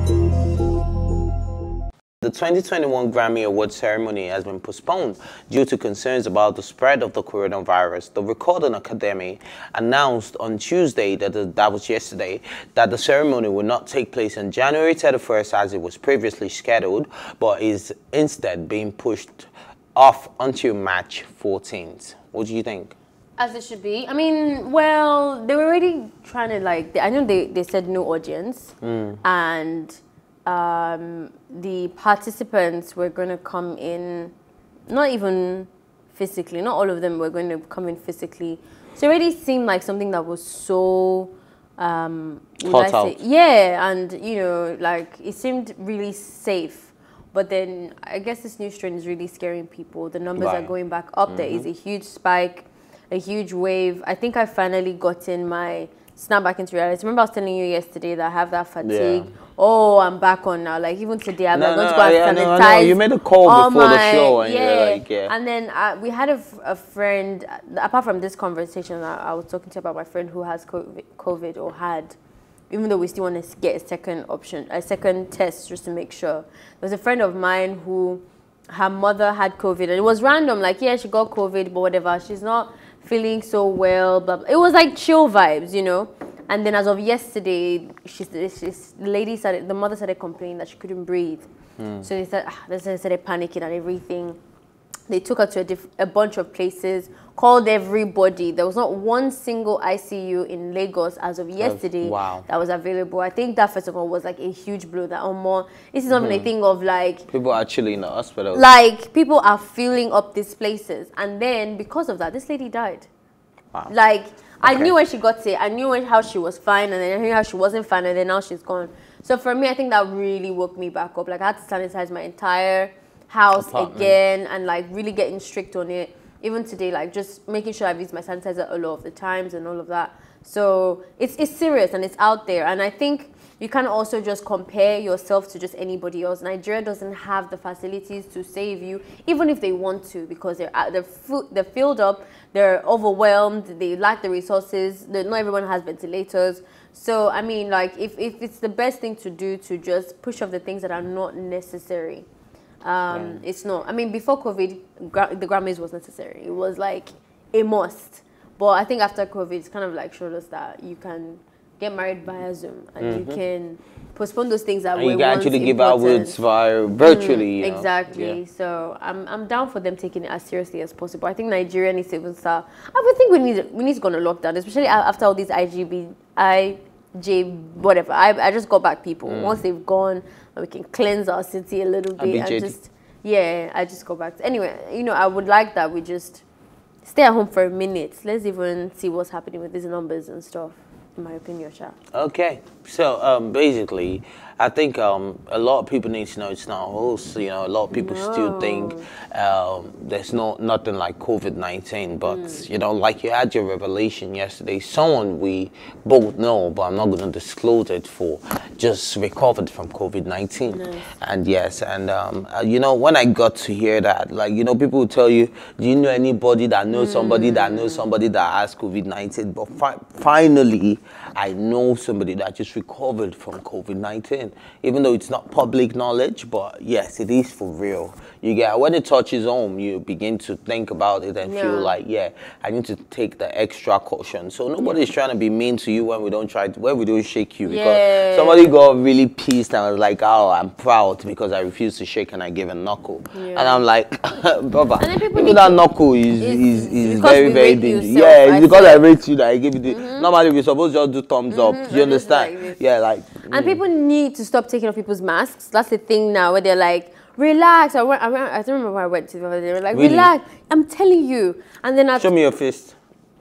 The 2021 Grammy Awards ceremony has been postponed due to concerns about the spread of the coronavirus. The Recording Academy announced on Tuesday, that was yesterday, that the ceremony will not take place on January 31st as it was previously scheduled, but is instead being pushed off until March 14th. What do you think? As it should be. I mean, well, they were already trying to I know they said no audience, and the participants were going to come in, not even physically, not all of them were going to come in physically. So it already seemed like something that was so, thought out. Yeah, and you know, like it seemed really safe. But then I guess this new strain is really scaring people. The numbers are going back up. There is a huge spike, a huge wave. I think I finally got in my snap back into reality. Remember I was telling you yesterday that I have that fatigue. Yeah. Oh, I'm back on now. Like even today, I'm going to go and sanitize. You made a call before the show, and you're like, And then we had a friend. Apart from this conversation, I was talking to about my friend who has COVID or had. Even though we still want to get a second test just to make sure. There's a friend of mine who, her mother had COVID, and it was random. Like, yeah, she got COVID, but whatever. She's not feeling so well. Blah, blah. It was like chill vibes, you know. And then as of yesterday, the mother started complaining that she couldn't breathe. So they started panicking and everything. They took her to a bunch of places, called everybody. There was not one single ICU in Lagos as of yesterday that was available. I think that, first of all, was like a huge blow. That this is not even a thing of like... People are actually in the hospital. Like, people are filling up these places. And then, because of that, this lady died. Wow. Like... I knew when she got sick. I knew how she was fine, and then I knew how she wasn't fine, and then now she's gone. So for me, I think that really woke me back up. Like I had to sanitize my entire house again, and like really getting strict on it. Even today, like just making sure I've used my sanitizer a lot of the times and all of that. So it's serious and it's out there, and I think you can also just compare yourself to just anybody else. Nigeria doesn't have the facilities to save you, even if they want to, because they're filled up, they're overwhelmed, they lack the resources. Not everyone has ventilators. So I mean, like if it's the best thing to do to just push off the things that are not necessary. It's not. I mean, before COVID, the Grammys was necessary. It was like a must. But I think after COVID, it's kind of like showed us that you can get married via Zoom, and you can postpone those things that were once important. You can actually give awards via virtually. Exactly. Yeah. So I'm down for them taking it as seriously as possible. I think Nigeria needs to even start. I would think we need to go on a lockdown, especially after all these IJ whatever. I just got back people. Once they've gone, we can cleanse our city a little bit I just go back. Anyway, you know, I would like that we just stay at home for a minute. Let's even see what's happening with these numbers and stuff. In my opinion, Sha. Okay, so basically, I think a lot of people need to know it's not a hoax. You know, a lot of people still think there's nothing like COVID-19. But you know, like you had your revelation yesterday, someone we both know, but I'm not going to disclose it, for just recovered from COVID-19. Nice. And yes, and you know, when I got to hear that, like, you know, people will tell you, do you know anybody that knows somebody that knows somebody that has COVID-19? But finally, I know somebody that just recovered from COVID-19, even though it's not public knowledge, but yes, it is for real. You get, when it touches home, you begin to think about it and feel like, yeah, I need to take the extra caution. So nobody's trying to be mean to you when we don't shake you, because somebody got really pissed and was like, oh, I'm proud because I refused to shake and I gave a knuckle. And I'm like, brother, even that knuckle is very, very dangerous. Yeah, it's because I rate you that I give you the, normally we're supposed to just do thumbs up. Do you understand? Like yeah, like. And people need to stop taking off people's masks. That's the thing now, where they're like, relax. I don't remember where I went to the other day. They were like, really? Relax. I'm telling you. And then show me your fist.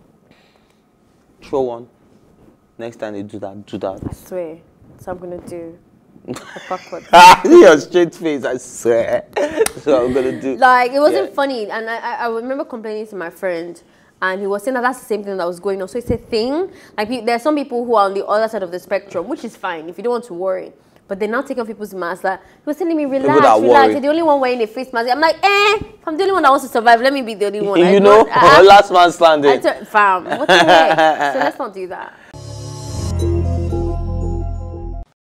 Throw one. Next time they do that, do that. I swear. So I'm gonna do. Your straight face, I swear. So I'm gonna do. Like, it wasn't funny, and I remember complaining to my friend, and he was saying that that's the same thing that was going on. So it's a thing. Like, there are some people who are on the other side of the spectrum, which is fine if you don't want to worry. But they're not taking off people's masks. Like, he was telling me, relax, relax. You're the only one wearing a face mask. I'm like, if I'm the only one that wants to survive, let me be the only one. You know, last man standing. Fam, what the heck? So let's not do that.